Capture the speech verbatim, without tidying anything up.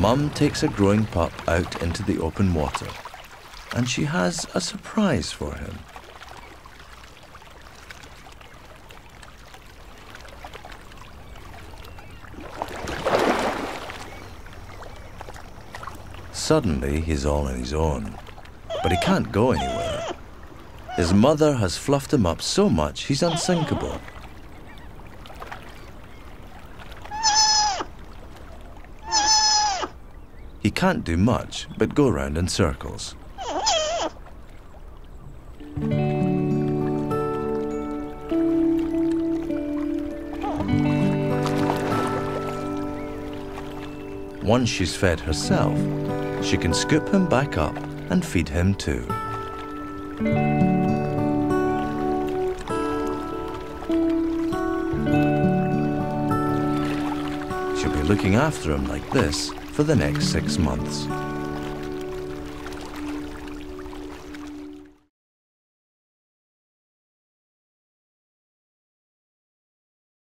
Mum takes a growing pup out into the open water, and she has a surprise for him. Suddenly, he's all on his own, but he can't go anywhere. His mother has fluffed him up so much he's unsinkable. He can't do much but go round in circles. Once she's fed herself, she can scoop him back up and feed him too. She'll be looking after him like this for the next six months.